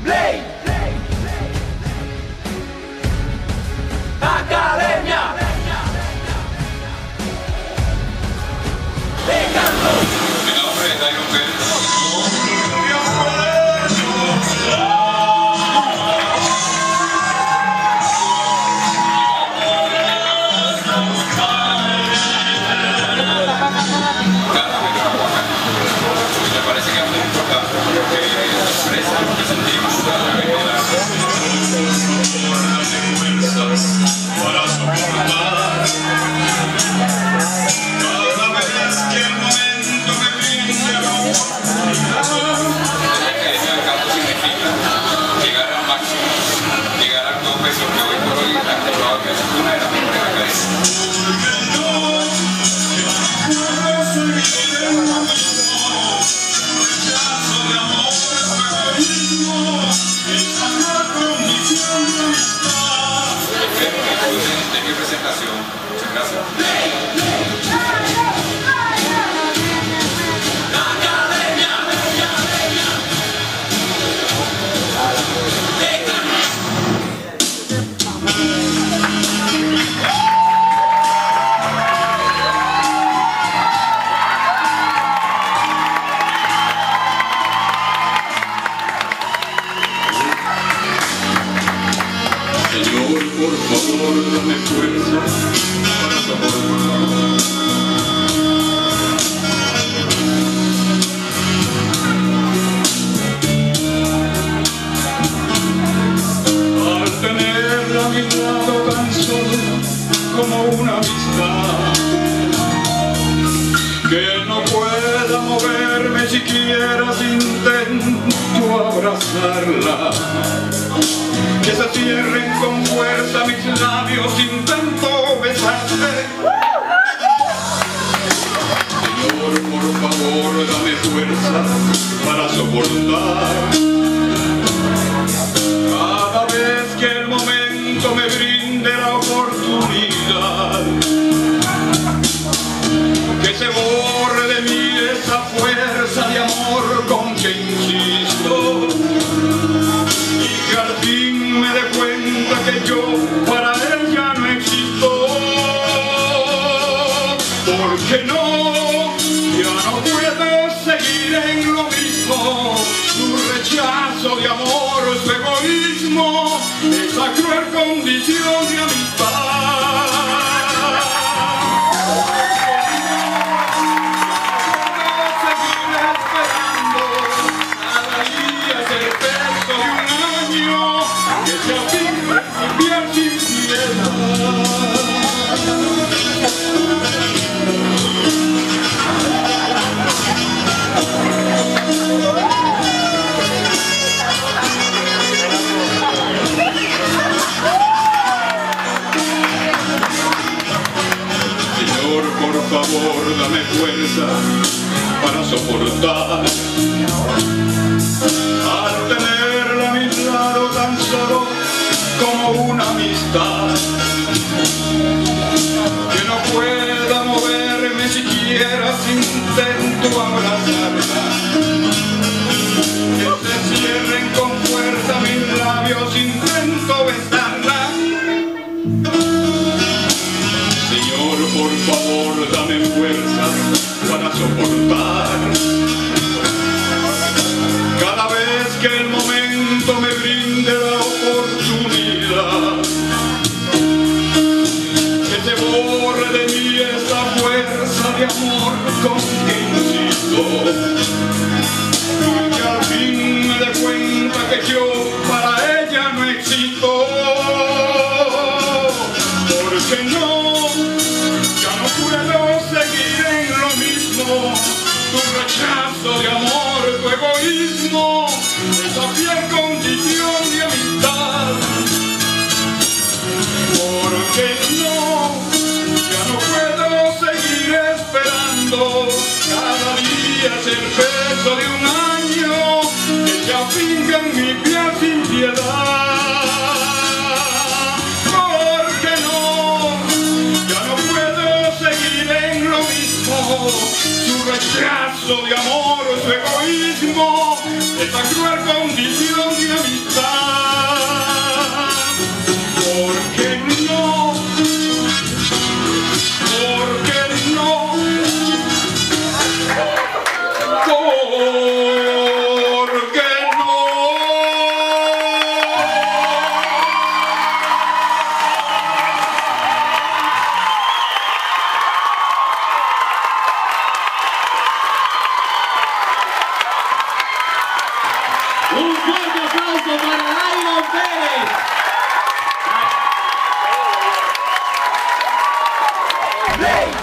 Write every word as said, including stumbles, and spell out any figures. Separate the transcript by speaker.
Speaker 1: Play. Academia de canto.
Speaker 2: Mi nombre es Dairon Pérez. Me parece que es muy importante porque expresa lo que sentimos a través de la para soportar cada vez que el momento me brinde la oportunidad. El canto significa llegar al máximo, llegar al tope, porque hoy por hoy es probablemente una de las mejores academias. Espero que disfruten de mi presentación. Muchas gracias. Señor, por favor, dame fuerza para soportar al tenerla a mi lado tan solo como una amistad, que no pueda moverme siquiera si intento abrazarla, que se cierren con fuerza mis labios, intento besarte. Señor, por favor, dame fuerza para soportar cada vez que el momento me brinde la oportunidad, que se borre de mí esa fuerza de amor con que insisto, y que al fin me dé cuenta que yo para ella no existo. Porque no, ya no puedo seguir en lo mismo, su rechazo de amor, su egoísmo, esa cruel condición de amistad. Seguir esperando, cada día es el peso de un año, que se afirme mi piel sin piedad. Señor, por favor, dame fuerza para soportar al tenerla a mi lado tan solo como una amistad, que no pueda moverme siquiera si intento abrazarla, que se cierren con fuerza mis labios, intento besarla. Señor, por favor, dame fuerza para soportar cada vez que el momento me brinde la oportunidad, que se borre de mí esa fuerza de amor con que insisto, y que al fin me dé cuenta que yo para ella no existo. Porque no, ya no puedo seguir en lo mismo, tu rechazo de amor, tu egoísmo, esa fiel condición de amistad. Porque no, ya no puedo seguir esperando, cada día es el peso de un año, que se afinca en mi piel sin piedad. Porque no, ya no puedo seguir en lo mismo, su rechazo de amor, su egoísmo, esa cruel condición de amistad.
Speaker 1: Play.